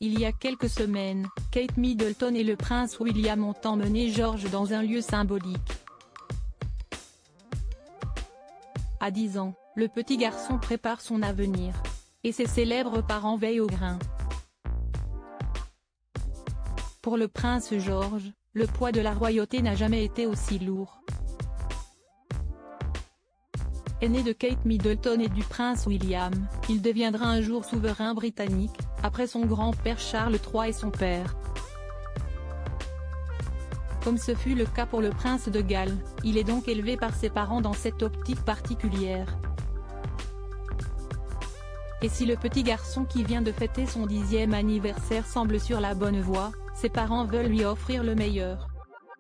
Il y a quelques semaines, Kate Middleton et le prince William ont emmené George dans un lieu symbolique. À 10 ans, le petit garçon prépare son avenir. Et ses célèbres parents veillent au grain. Pour le prince George, le poids de la royauté n'a jamais été aussi lourd. Aîné de Kate Middleton et du prince William, il deviendra un jour souverain britannique, après son grand-père Charles III et son père. Comme ce fut le cas pour le prince de Galles, il est donc élevé par ses parents dans cette optique particulière. Et si le petit garçon qui vient de fêter son 10e anniversaire semble sur la bonne voie, ses parents veulent lui offrir le meilleur.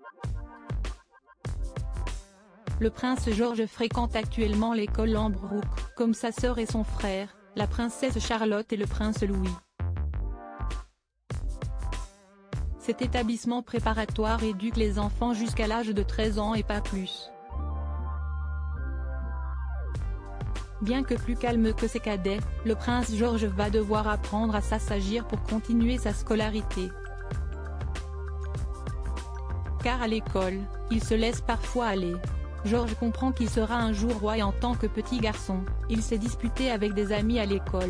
Le prince George fréquente actuellement l'école Lambrouck, comme sa sœur et son frère, la princesse Charlotte et le prince Louis. Cet établissement préparatoire éduque les enfants jusqu'à l'âge de 13 ans et pas plus. Bien que plus calme que ses cadets, le prince George va devoir apprendre à s'assagir pour continuer sa scolarité. Car à l'école, il se laisse parfois aller. George comprend qu'il sera un jour roi et en tant que petit garçon, il s'est disputé avec des amis à l'école.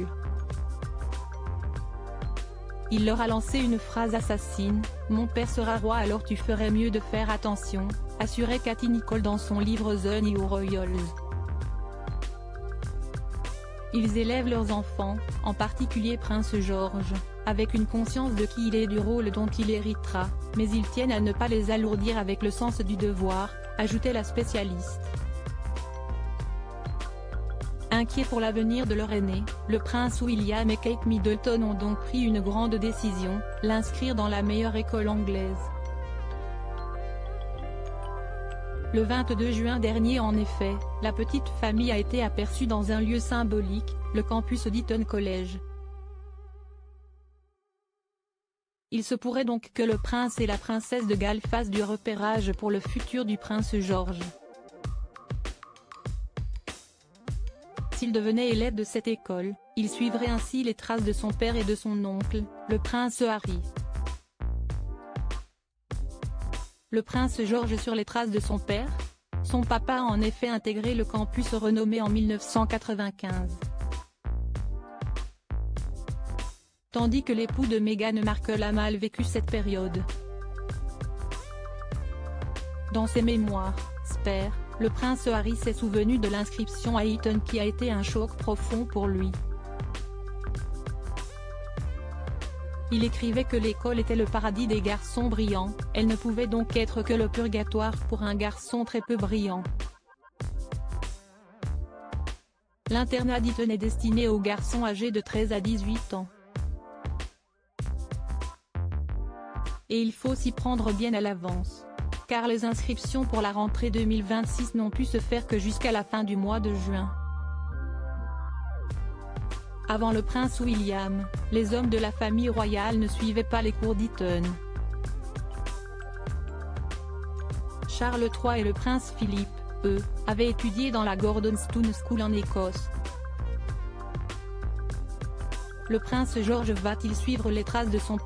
Il leur a lancé une phrase assassine, « Mon père sera roi alors tu ferais mieux de faire attention », assurait Katie Nicholl dans son livre The New Royals. Ils élèvent leurs enfants, en particulier Prince George, avec une conscience de qui il est et du rôle dont il héritera, mais ils tiennent à ne pas les alourdir avec le sens du devoir, ajoutait la spécialiste. Inquiets pour l'avenir de leur aîné, le prince William et Kate Middleton ont donc pris une grande décision, l'inscrire dans la meilleure école anglaise. Le 22 juin dernier en effet, la petite famille a été aperçue dans un lieu symbolique, le campus d'Eton College. Il se pourrait donc que le prince et la princesse de Galles fassent du repérage pour le futur du prince George. S'il devenait élève de cette école, il suivrait ainsi les traces de son père et de son oncle, le prince Harry. Le prince George sur les traces de son père? Son papa a en effet intégré le campus renommé en 1995. Tandis que l'époux de Meghan Markle a mal vécu cette période. Dans ses mémoires, Spare, le prince Harry s'est souvenu de l'inscription à Eton qui a été un choc profond pour lui. Il écrivait que l'école était le paradis des garçons brillants, elle ne pouvait donc être que le purgatoire pour un garçon très peu brillant. L'internat d'Eton est destiné aux garçons âgés de 13 à 18 ans. Et il faut s'y prendre bien à l'avance. Car les inscriptions pour la rentrée 2026 n'ont pu se faire que jusqu'à la fin du mois de juin. Avant le prince William, les hommes de la famille royale ne suivaient pas les cours d'Eton. Charles III et le prince Philippe, eux, avaient étudié dans la Gordonstoun School en Écosse. Le prince George va-t-il suivre les traces de son papa ?